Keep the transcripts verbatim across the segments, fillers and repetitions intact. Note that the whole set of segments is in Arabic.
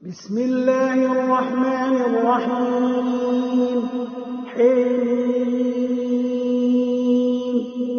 بسم الله الرحمن الرحيم. حميم.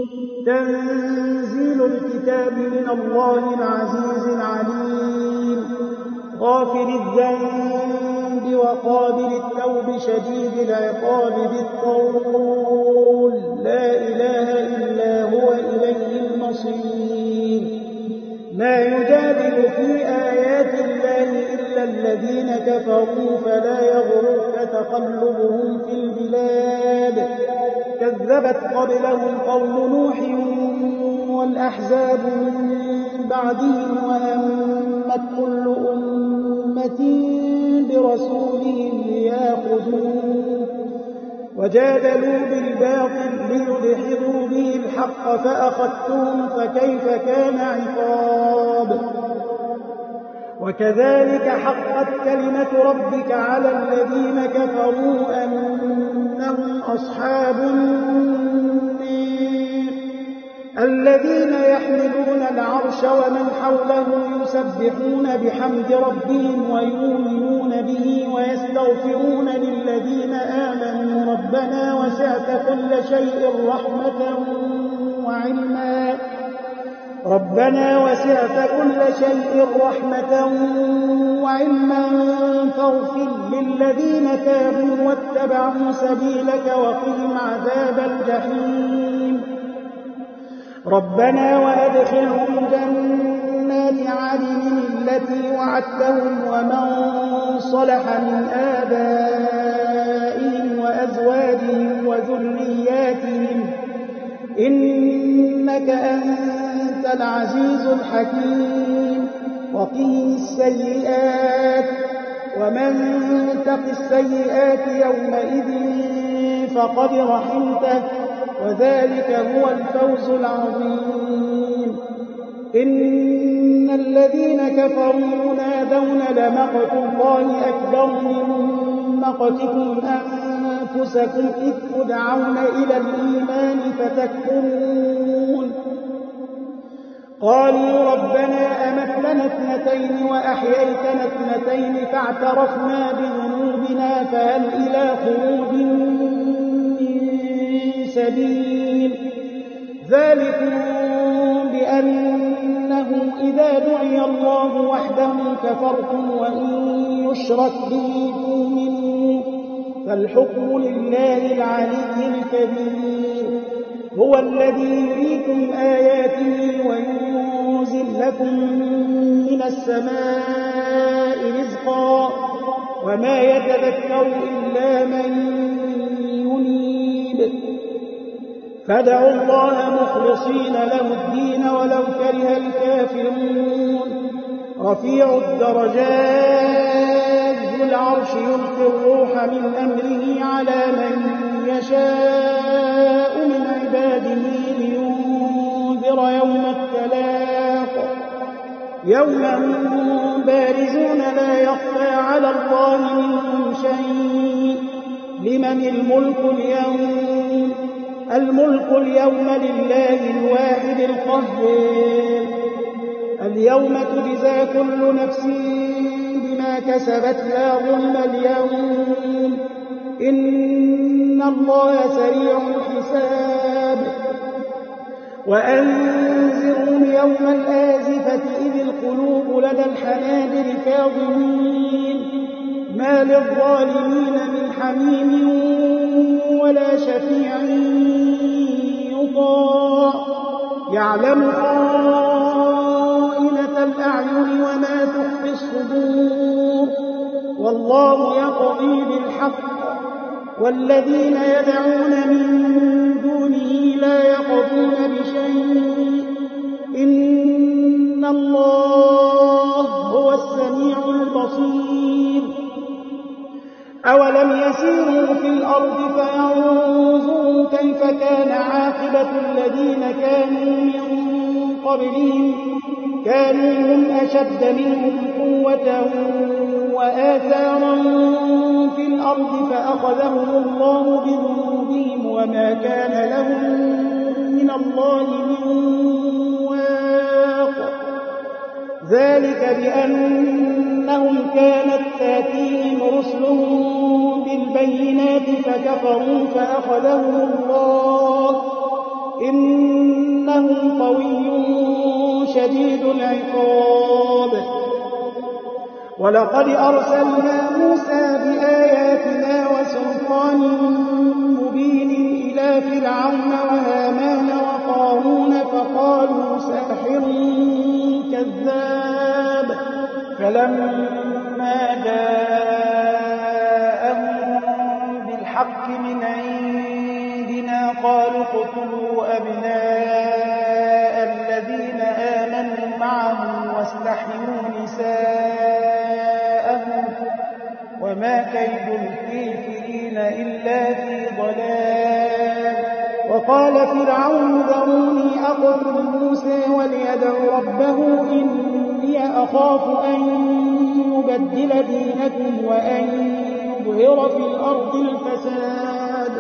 تنزيل الكتاب من الله العزيز العليم. غافر الذنب وقابل التوب شديد العقاب ذي الطول لا إله إلا هو إليه المصير. ما يجادل في آيات الله إلا الذين كفروا فلا يغرك تقلبهم في البلاد. كذبت قبلهم قوم نوح والأحزاب من بعدهم وهمت كل أمة برسولهم ليأخذوه وجادلوا بالباطل ليدحضوا به الحق فأخذتهم فكيف كان عقاب. وكذلك حقت كلمة ربك على الذين كفروا أنهم أصحاب النار الذين يحملون العرش ومن حوله يسبحون بحمد ربهم ويؤمنون به ويستغفرون للذين آمنوا ربنا وسعت كل شيء رحمة وعلما ربنا وسعت كل شيء رحمة وعلما فاغفر للذين تابوا واتبعوا سبيلك وقهم عذاب الجحيم. ربنا وأدخلهم جنات عدن التي وعدتهم ومن صلح من آبائهم وأزواجهم وذرياتهم إنك أنت العزيز الحكيم. وقهم السيئات ومن تق السيئات يومئذ فقد رحمته وذلك هو الفوز العظيم. إن الذين كفروا ينادون لمقت الله أكبر من مقتكم أنفسكم إذ تدعون إلى الإيمان فتكفرون. قالوا ربنا أمتنا اثنتين وأحييتنا اثنتين فاعترفنا بذنوبنا فهل إلى خروج سبيل. ذلكم بأنه إذا دعي الله وحده كفرتم وإن يشرك به تؤمنوا فالحكم لله العلي الكبير. هو الذي يريكم آياته وينزل لكم من السماء رزقا وما يتذكر إلا من ينيب. فادعوا الله مخلصين له الدين ولو كره الكافرون. رفيع الدرجات ذو العرش يلقي الروح من أمره على من يشاء من عباده لينذر يوم التلاق يوم هم بارزون لا يخفى على الله منهم شيء. لمن الملك اليوم الملك اليوم لله الواحد القهار. اليوم تجزى كل نفس بما كسبت لا ظلم اليوم إن الله سريع الحساب. وأنذرهم يوم الآزفة إذ القلوب لدى الحناجر كاظمين ما للظالمين من حميم ولا شفيع يطاع. يعلم خائنة الأعين وما تخفي الصدور والله يقضي بالحق والذين يدعون من دونه لا يقضون بشيء إن الله هو السميع البصير. أولم يسيروا في الأرض فينظروا كيف كان عاقبة الذين كانوا من قبلهم كانوا هم أشد منهم قوة وآثارا في الأرض فأخذهم الله بذنوبهم وما كان لهم من الله من واق. ذلك بأنهم كانت تأتيهم رسلهم بالبينات فكفروا فأخذهم الله إنه قوي شديد العقاب. ولقد أرسلنا موسى بآياتنا وسلطان مبين إلى فرعون وهامان وقارون فقالوا ساحر كذاب. فلما جاءهم بالحق من عندنا قالوا اقتلوا أبناء الذين آمنوا معه واستحيوا نساءهم وما كيد الكافرين إلا في ضلال. وقال فرعون ذروني أقتل موسى وليدع ربه إني أخاف أن يبدل دينكم وأن يظهر في الأرض الفساد.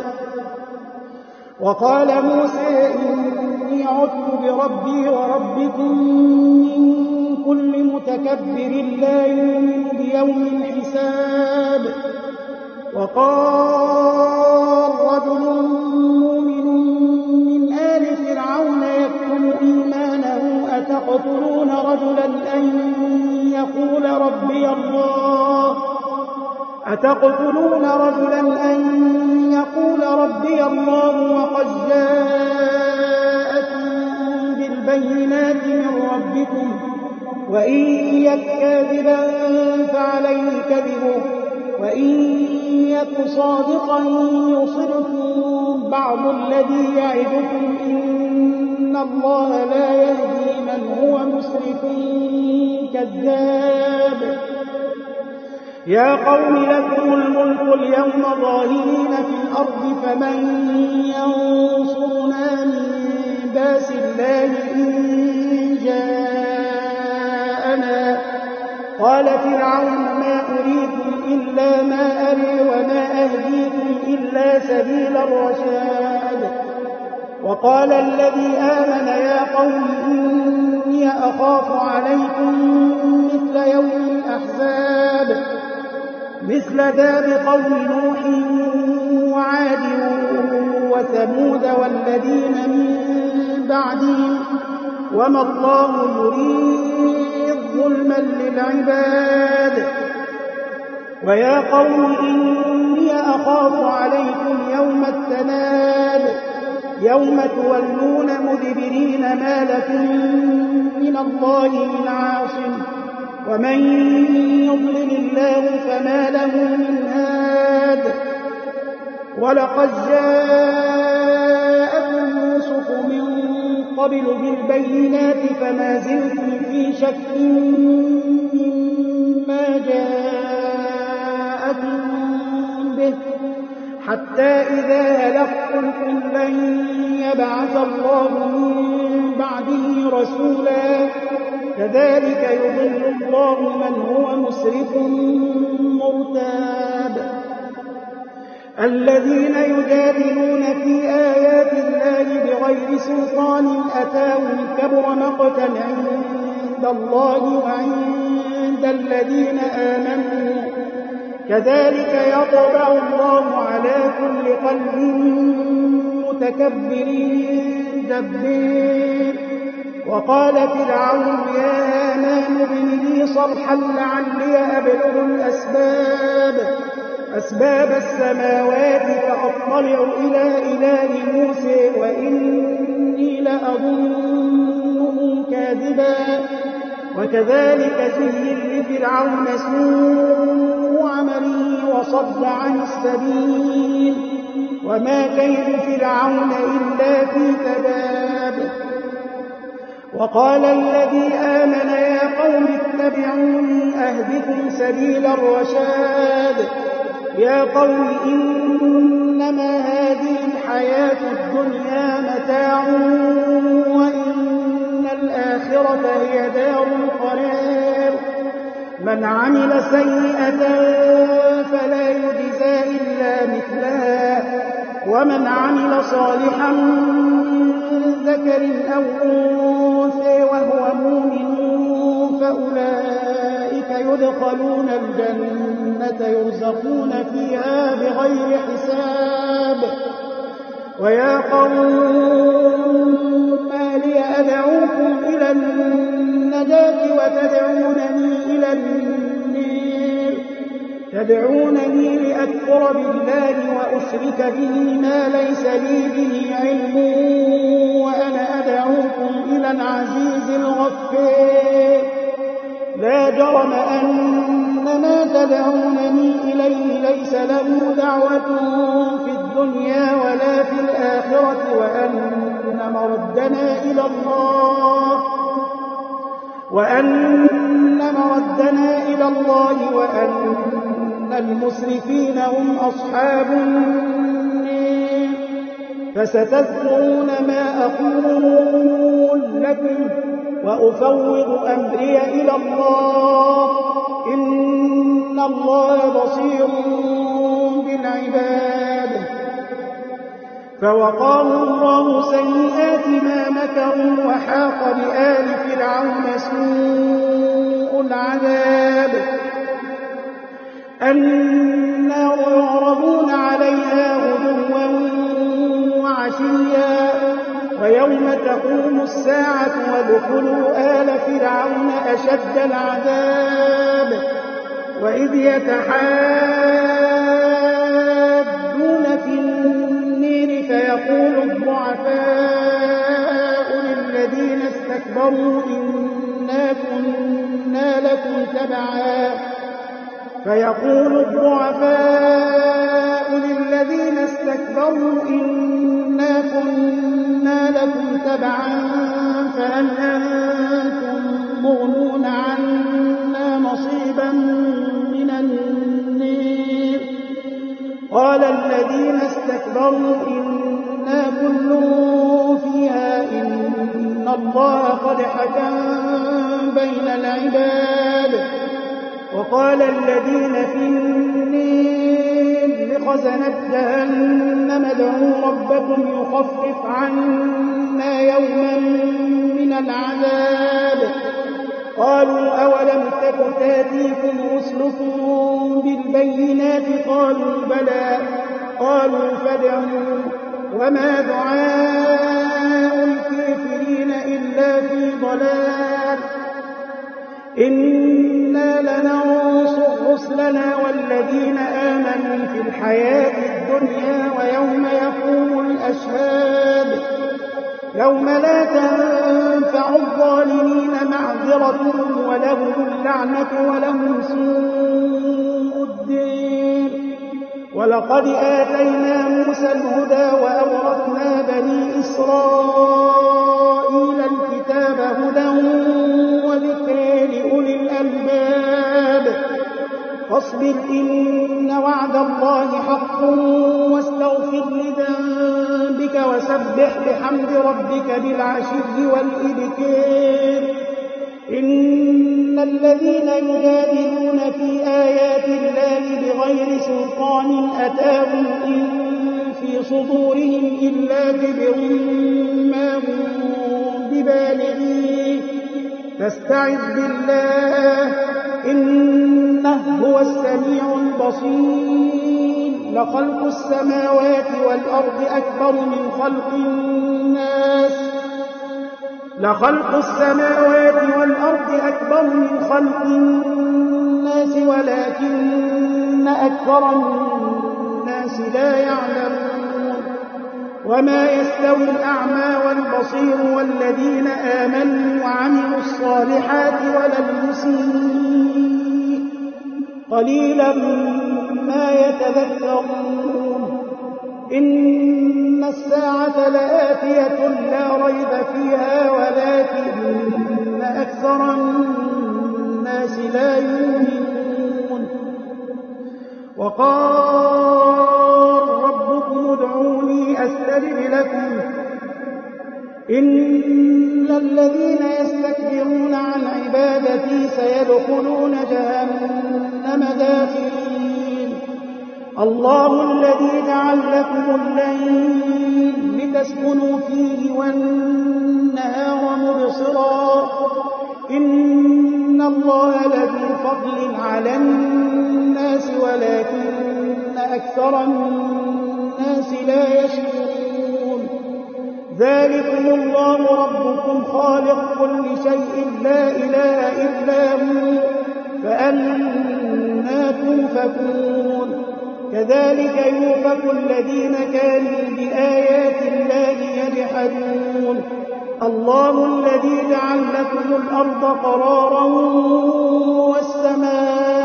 وقال موسى إني عدت بربي وربكم من كل متكبر لا يؤمن بيوم الحساب. وقال رجل مؤمن من آل فرعون يكتم إيمانه أتقتلون رجلا أن يقول ربي الله أتقتلون رجلا أن يقول ربي الله وقد جاءكم بالبينات من ربكم وإن يك كاذبا فعليه كذبه وإن يك صادقا يصبكم بعض الذي يعدكم إن الله لا يهدي من هو مسرف كذاب. يا قوم لكم الملك اليوم ظاهرين في الأرض فمن ينصرنا من باس الله إن جاءنا. قال فرعون ما أريكم إلا ما أري وما أهديكم إلا سبيل الرشاد. وقال الذي آمن يا قوم إني أخاف عليكم مثل يوم الأحزاب مثل داب قوم نوح وعاد وثمود والذين من بعدهم وما الله يريد ظلما للعباد. ويا قوم إني أخاف عليكم يوم التناد يوم تولون مدبرين ما لكم من الله من عاصم ومن يضلل الله فما له من هاد. ولقد جاءكم يوسف من قبل بالبينات فما زلتم في شك مما جاءكم به حتى إذا هلكتم قل لن يبعث الله من بعده رسولا كذلك يضل الله من هو مسرف مرتاب. الذين يجادلون في آيات الله بغير سلطان أتاهم كبر مقتا عند الله وعند الذين آمنوا كذلك يطبع الله على كل قلب متكبر جبار. وقال فرعون يا هامان ابن لي صرحا لعلي أبلغ الأسباب أسباب السماوات فأطلع إلى إله موسى وإني لأظنه كاذبا. وكذلك زين لفرعون سوء عمله وصد عن السبيل وما كيد فرعون إلا في تباب. وقال الذي آمن يا قوم اتبعوني أهدكم سبيل الرشاد. يا قوم إنما هذه الحياة الدنيا متاع وإن الآخرة هي دار القرار. من عمل سيئة فلا يجزى إلا مثلها ومن عمل صالحا من ذكر أو أنثى وهو مؤمن فأولئك فيدخلون الجنة يرزقون فيها بغير حساب. ويا قوم ما لي أدعوكم إلى النجاة وتدعونني إلى النير تدعونني لأكفر بالله وأشرك به ما ليس لي به علم وأنا أدعوكم إلى العزيز الغفار. لا جرم أن ما تدعونني إليه ليس له دعوة في الدنيا ولا في الآخرة وأن مردنا إلى الله وأن مردنا إلى الله وأن المسرفين هم أصحاب النار. فستذكرون ما أقول لكم وأفوض أمري إلى الله إن الله بصير بالعباد. فوقاه الله سيئات ما مكروا وحاق بآل فرعون سوء العذاب. النار يعرضون عليها غدوا وعشيا ويوم تقوم الساعة وادخلوا آل فرعون أشد العذاب. وإذ يتحاجون في النير فيقول الضعفاء للذين استكبروا إنا كنا لكم تبعا فيقول الضعفاء للذين استكبروا إنا كنا لكم تبعا فهل أنتم مغنون عنا نصيبا من النير. قال الذين استكبروا إنا كل فيها إن الله قد حكم بين العباد. وقال الذين في النير لخزنة جهنم ادعوا ربكم يخفف عنا يوما من العذاب. قالوا أولم تك تأتيكم رسلكم بالبينات قالوا بلى قالوا فادعوا وما دعاء الكافرين إلا في ضلال. إنا لننصر رسلنا والذين آمنوا في الحياة الدنيا ويوم يقوم الأشهاد يوم لا تنفع الظالمين معذرتهم ولهم اللعنة ولهم سوء الدين. ولقد آتينا موسى الهدى وأورثنا بني إسرائيل الكتاب هدى وذكر لأولي الألباب. فاصبر إن وعد الله حق واستغفر لذنبك وسبح بحمد ربك بالعشي والإبكار. إن الذين يجادلون في آيات الله بغير سلطان أتاهم إن في صدورهم إلا كبر ما هم ببالغيه فاستعذ بالله إنه هو السميع البصير. لخلق السماوات والأرض أكبر من خلق الناس لخلق السماوات والأرض أكبر من خلق الناس ولكن أكثر الناس لا يعلمون. وما يستوي الأعمى والبصير والذين آمنوا وعملوا الصالحات ولا المسيء قليلا ما يتذكرون. إن الساعة لآتية لا ريب فيها ولكن أكثر الناس لا يؤمنون. وقال ربكم ادعوني أستجب لكم إن الذين يستكبرون عن عبادتي سيدخلون جهنم داخلين. الله الذي جعل لكم الليل لتسكنوا فيه والنهار مبصرا إن الله لذو فضل على الناس ولكن أكثر الناس لا يشكرون ذلكم الله ربكم خالق كل شيء لا إله إلا هو فأنى توفكون كذلك يؤفك الذين كانوا بآيات الله يجحدون الله الذي جعل لكم الأرض قرارا والسماء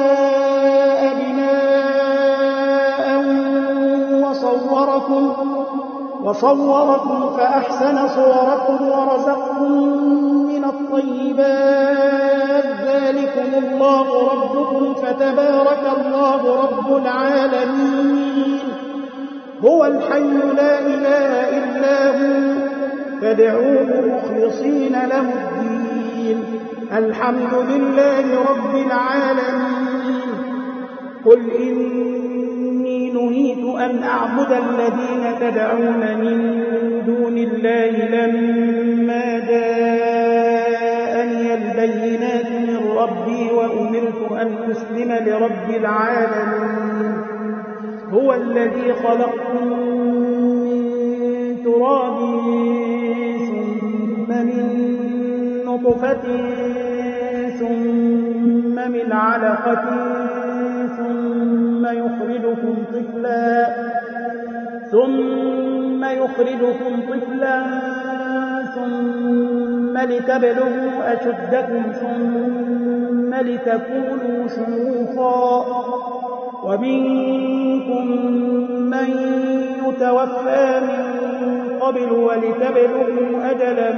بناء وصوركم, وصوركم فأحسن صوركم ورزقكم من الطيبات ذلكم الله ربكم فتبارك الله رب العالمين هو الحي لا إله إلا هو فادعوه مخلصين له الدين الحمد لله رب العالمين قل إني نهيت أن أعبد الذين تدعون من دون الله لما جاءني البينات من ربي وأمرت أن أسلم لرب العالمين هو الذي خلقكم من تراب ثم من نطفة ثم من علقة ثم يخرجكم طفلا ثم يخرجكم طفلا ثم لتبلغوا أشدكم ثم لتكونوا شيوخا ومنكم من يتوفى من قبل ولتبلغوا أجلا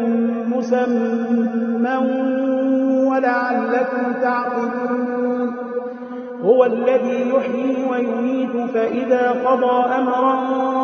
مسمى ولعلكم تعقلون هو الذي يحيي ويميت فإذا قضى أمرا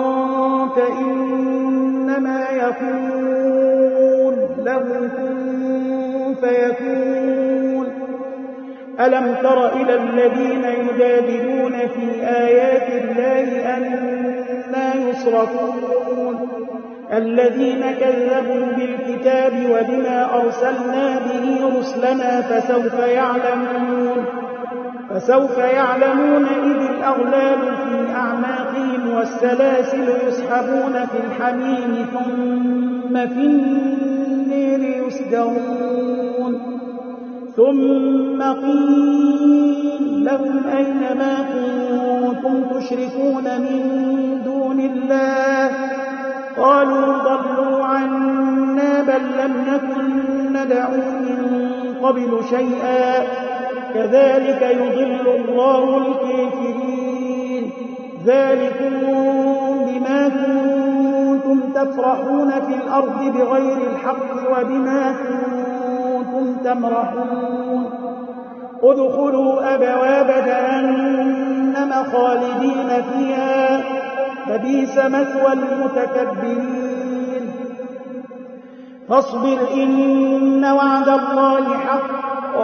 فإنما يقول له كن فيكون ألم تر إلى الذين يجادلون في آيات الله أنى يصرفون الذين كذبوا بالكتاب وبما أرسلنا به رسلنا فسوف يعلمون فسوف يعلمون إذ الأغلال في أعناقهم والسلاسل يسحبون في الحميم ثم في النير يسجرون ثم قيل لهم أين ما كنتم تشركون من دون الله قالوا ضلوا عنا بل لم نكن ندعو من قبل شيئا كذلك يضل الله الكافرين ذلكم بما كنتم تفرحون في الأرض بغير الحق وبما كنتم تمرحون ادخلوا أبواب جهنم خالدين فيها فبئس مثوى المتكبرين فاصبر إن وعد الله حق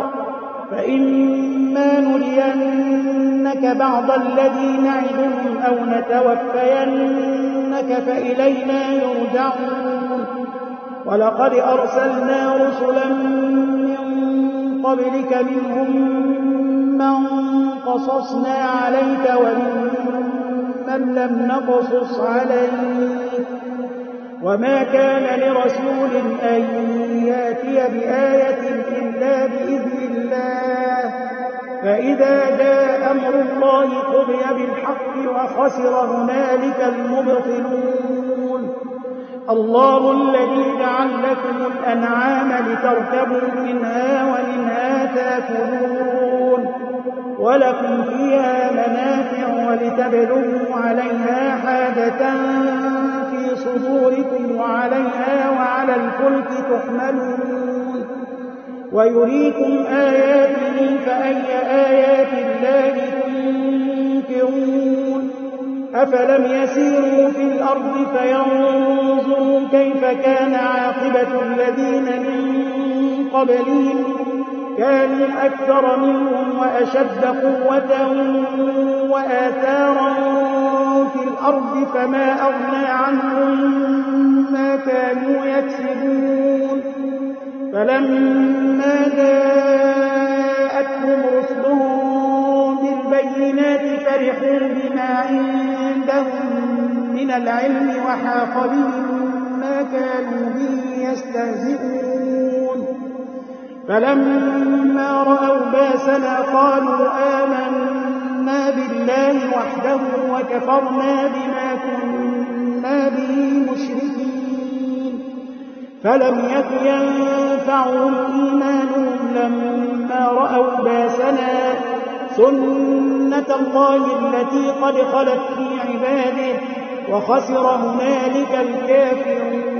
فإما نرينك بعض الذي نعدهم أو نتوفينك فإلينا يرجعون ولقد أرسلنا رسلا من قبلك منهم من قصصنا عليك ومنهم من لم نقصص عليك وما كان لرسول أن يأتي بآية إلا بإذن الله فإذا جاء أمر الله قضي بالحق وخسر هنالك المبطلون الله الذي جعل لكم الأنعام لتركبوا منها ومنها تأكلون ولكم فيها منافع ولتبلغوا عليها حاجة في صدوركم وعليها وعلى الفلك تحملون ويريكم آياته فأي آيات الله تنكرون أفلم يسيروا في الأرض فينظروا كيف كان عاقبة الذين من قبلهم كانوا أكثر منهم وأشد قوة وآثارا في الأرض فما أغنى عنهم ما كانوا يكسبون فلما جاءتهم رسلهم بالبينات فرحوا بما عندهم من العلم وحاق بهم ما كانوا به يستهزئون فلما رأوا باسنا قالوا آمنا بالله وحده وكفرنا بما كنا به مشركين فلم يك ينفعهم إيمانهم لما رأوا باسنا سنة الله التي قد خلت في عباده وخسر هنالك الكافرون